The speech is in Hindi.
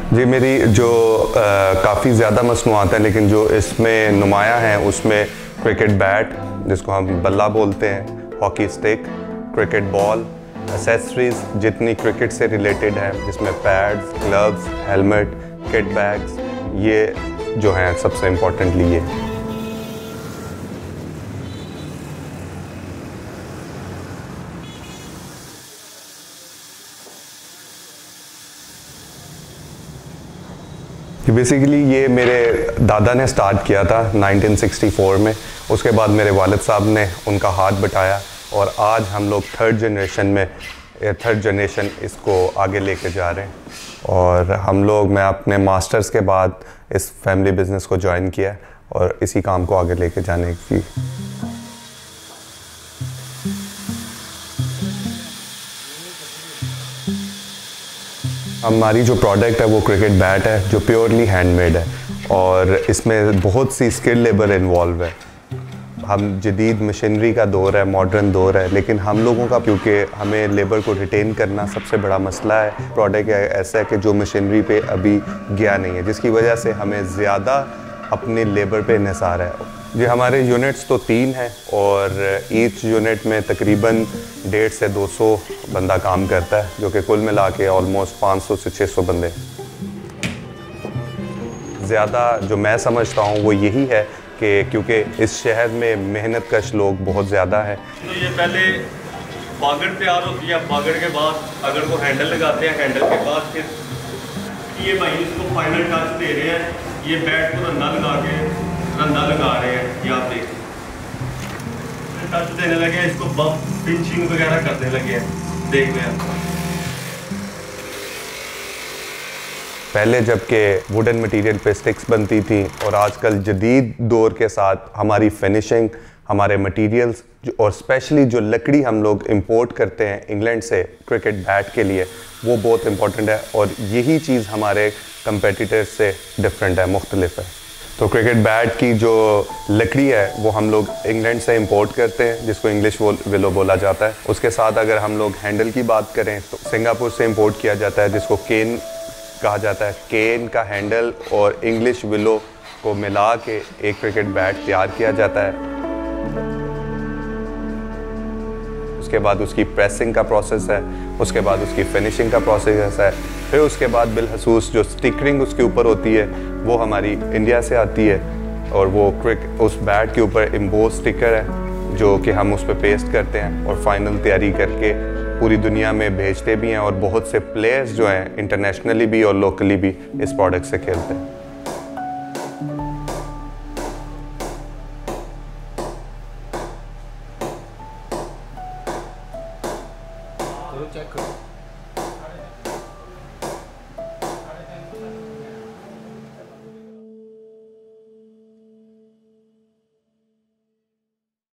जी मेरी जो काफ़ी ज़्यादा मसनूआत हैं, लेकिन जो इसमें नुमाया हैं उसमें क्रिकेट बैट जिसको हम बल्ला बोलते हैं, hockey stick, cricket ball, accessories जितनी क्रिकेट से रिलेटेड हैं जिसमें pads, gloves, helmet, kit bags, ये जो हैं सबसे इम्पोर्टेंटली ये। बेसिकली ये मेरे दादा ने स्टार्ट किया था 1964 में। उसके बाद मेरे वालिद साहब ने उनका हाथ बटाया और आज हम लोग थर्ड जनरेशन इसको आगे लेके जा रहे हैं। और मैं अपने मास्टर्स के बाद इस फैमिली बिज़नेस को ज्वाइन किया और इसी काम को आगे लेके जाने की। हमारी जो प्रोडक्ट है वो क्रिकेट बैट है जो प्योरली हैंडमेड है और इसमें बहुत सी स्किल लेबर इन्वॉल्व है। हम जदीद मशीनरी का दौर है, मॉडर्न दौर है, लेकिन हम लोगों का क्योंकि हमें लेबर को रिटेन करना सबसे बड़ा मसला है। प्रोडक्ट ऐसा है कि जो मशीनरी पे अभी गया नहीं है, जिसकी वजह से हमें ज़्यादा अपने लेबर पे इन्हिसार है। जी हमारे यूनिट्स तो 3 हैं और ईच यूनिट में तकरीबन 150 से 200 बंदा काम करता है, जो कि कुल मिला के ऑलमोस्ट 500 से 600 बंदे। ज़्यादा जो मैं समझता हूँ वो यही है कि क्योंकि इस शहर में मेहनत कश लोग बहुत ज़्यादा है। तो ये पहले बागड़ तैयार होती है, बागड़ के बाद अगर वो हैंडल लगाते हैं, हैंडल के बाद फिर ये भाई इसको फाइनल टच दे रहे हैं। ये बैट को रंधा लगा रहे हैं, ये आप देख टच देने लगे हैं, इसको बम पिंचिंग वगैरह करने लगे हैं, देख रहे हैं। पहले जबकि वुडन मटेरियल पे स्टिक्स बनती थी और आजकल जदीद दौर के साथ हमारी फिनिशिंग, हमारे मटेरियल्स और स्पेशली जो लकड़ी हम लोग इंपोर्ट करते हैं इंग्लैंड से क्रिकेट बैट के लिए, वो बहुत इम्पोर्टेंट है और यही चीज़ हमारे कंपेटिटर्स से डिफरेंट है, मुख्तलिफ है। तो क्रिकेट बैट की जो लकड़ी है वो हम लोग इंग्लैंड से इंपोर्ट करते हैं, जिसको इंग्लिश विलो बोला जाता है। उसके साथ अगर हम लोग हैंडल की बात करें तो सिंगापुर से इंपोर्ट किया जाता है, जिसको केन कहा जाता है। केन का हैंडल और इंग्लिश विलो को मिला के एक क्रिकेट बैट तैयार किया जाता है। उसके बाद उसकी प्रेसिंग का प्रोसेस है, उसके बाद उसकी फिनिशिंग का प्रोसेस है, फिर उसके बाद बिलखसूस जो स्टिकरिंग उसके ऊपर होती है वो हमारी इंडिया से आती है और वो उस बैट के ऊपर एम्बोस स्टिकर है जो कि हम उस पर पेस्ट करते हैं और फाइनल तैयारी करके पूरी दुनिया में भेजते भी हैं। और बहुत से प्लेयर्स जो हैं इंटरनेशनली भी और लोकली भी इस प्रोडक्ट से खेलते हैं। चेक करो।